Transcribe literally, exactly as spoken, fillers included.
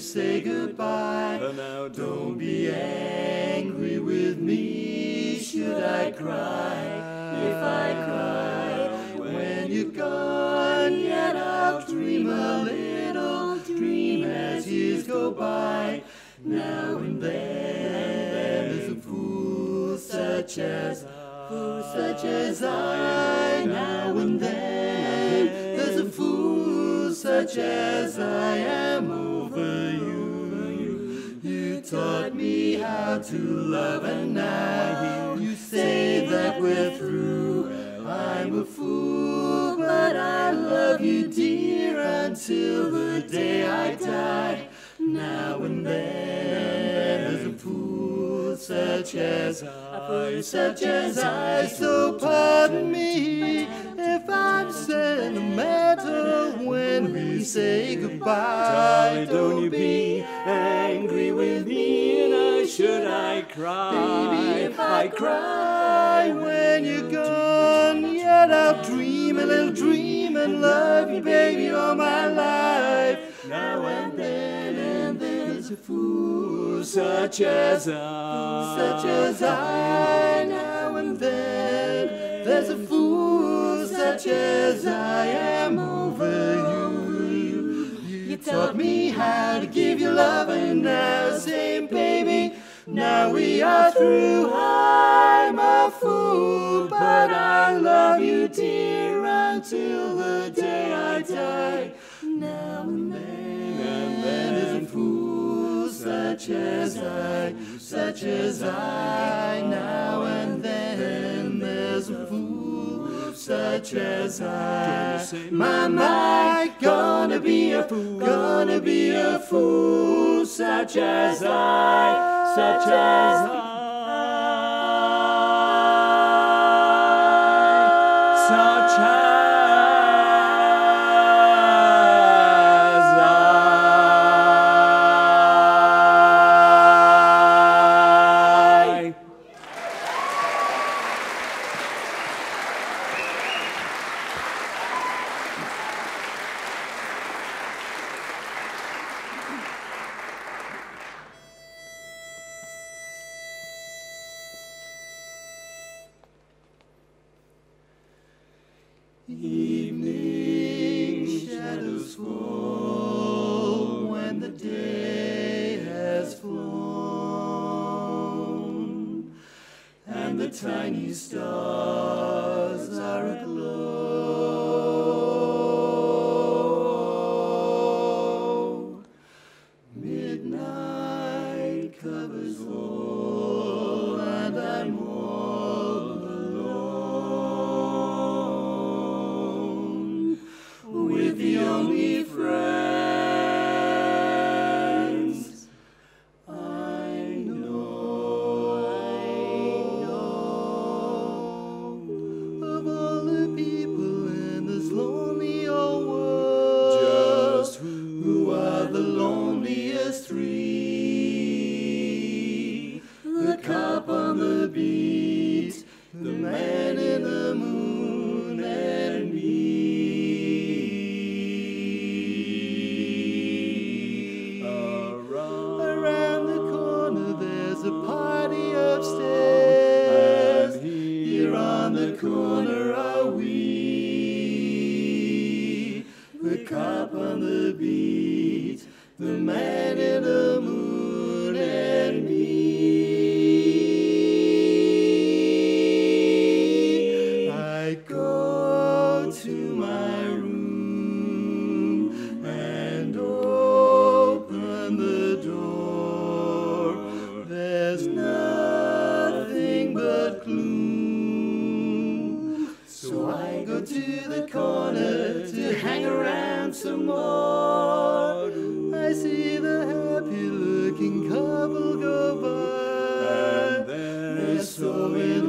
say goodbye. Now Don't be angry with me, should I cry? If I cry when you're gone, yet I'll dream a little dream as years go by. Now and then there's a fool such as Fool such as I. Now and then there's a fool such as I am over you. You taught me how to love, and now you say that we're through. I'm a fool, but I love you, dear, until the day I die. Now and then there's a fool such as I, such as I. So pardon me if I'm sentimental when we say goodbye. Darling, don't you be angry with me, and I should I cry? Baby, if I cry when you're gone, yet I'll dream a little dream and love you, baby, all my life. Now and then, and then there's a fool such as I, such as I. Now and then there's a fool such as I am over you. You taught me how to give you love, and now say, baby, now we are through. I'm a fool, but I love you, dear, until the day I die. Now and then, and then there's a fool such as I, such as I. Now and then there's a fool such as I. My, my, gonna be a fool, gonna be a fool such as I, such as I. Such as evening shadows fall when the day has flown, and the tiny stars are aglow. Midnight covers all, and I'm all alone with the only friends I know. I know of all the people in this lonely old world, just who, who are the loneliest three? The cop on the beat, the man in the moon, and me. Around the corner there's a party upstairs, and here on the corner are we. The cop on the beat, the man in the moon, and me. I go to my room and open the door. There's nothing but gloom, so I go to the corner to hang around some more. I see the happy looking couple go by, and they're so in